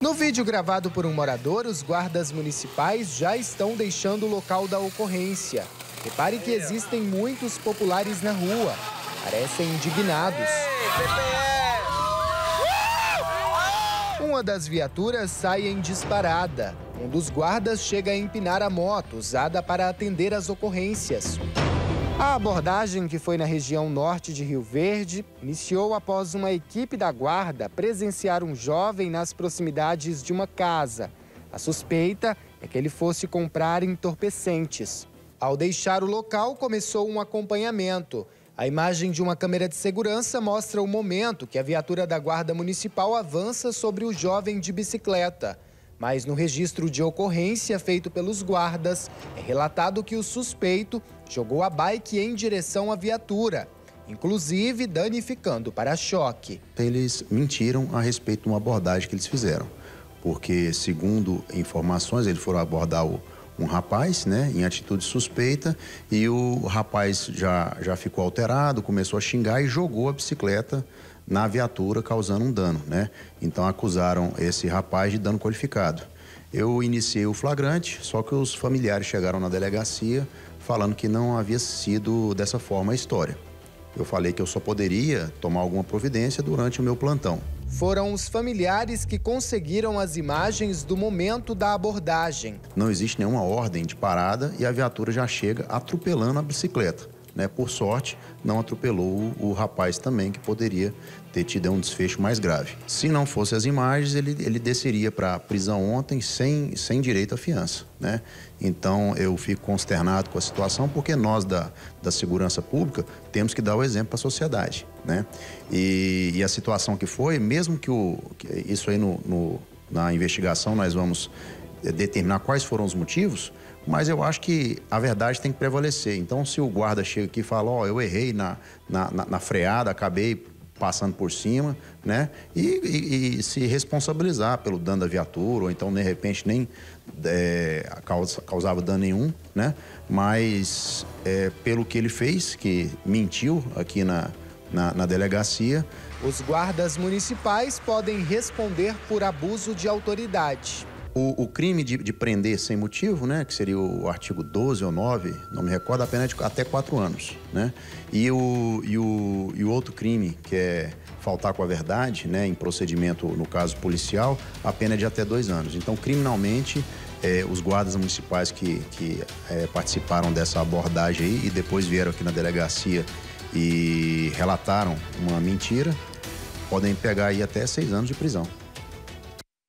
No vídeo gravado por um morador, os guardas municipais já estão deixando o local da ocorrência. Repare que existem muitos populares na rua. Parecem indignados. Uma das viaturas sai em disparada. Um dos guardas chega a empinar a moto usada para atender as ocorrências. A abordagem, que foi na região norte de Rio Verde, iniciou após uma equipe da guarda presenciar um jovem nas proximidades de uma casa. A suspeita é que ele fosse comprar entorpecentes. Ao deixar o local, começou um acompanhamento. A imagem de uma câmera de segurança mostra o momento que a viatura da Guarda Municipal avança sobre o jovem de bicicleta. Mas no registro de ocorrência feito pelos guardas, é relatado que o suspeito jogou a bike em direção à viatura, inclusive danificando o para-choque. Eles mentiram a respeito de uma abordagem que eles fizeram, porque, segundo informações, eles foram abordar um rapaz, né, em atitude suspeita, e o rapaz já ficou alterado, começou a xingar e jogou a bicicleta na viatura, causando um dano, né? Então acusaram esse rapaz de dano qualificado. Eu iniciei o flagrante, só que os familiares chegaram na delegacia falando que não havia sido dessa forma a história. Eu falei que eu só poderia tomar alguma providência durante o meu plantão. Foram os familiares que conseguiram as imagens do momento da abordagem. Não existe nenhuma ordem de parada e a viatura já chega atropelando a bicicleta, né? Por sorte, não atropelou o rapaz também, que poderia ter tido um desfecho mais grave. Se não fosse as imagens, ele desceria para a prisão ontem sem direito à fiança, né? Então, eu fico consternado com a situação, porque nós da segurança pública temos que dar o exemplo para a sociedade, né? E a situação que foi, mesmo que isso aí na investigação nós vamos determinar quais foram os motivos, mas eu acho que a verdade tem que prevalecer. Então, se o guarda chega aqui e fala, ó, eu errei na freada, acabei passando por cima, né? E se responsabilizar pelo dano da viatura, ou então, de repente, nem causava dano nenhum, né? Mas pelo que ele fez, que mentiu aqui na delegacia. Os guardas municipais podem responder por abuso de autoridade. O crime de prender sem motivo, né, que seria o artigo 12 ou 9, não me recordo, a pena é de até 4 anos, né? E o outro crime, que é faltar com a verdade, né, em procedimento, no caso policial, a pena é de até 2 anos. Então, criminalmente, os guardas municipais que participaram dessa abordagem aí e depois vieram aqui na delegacia e relataram uma mentira, podem pegar aí até 6 anos de prisão.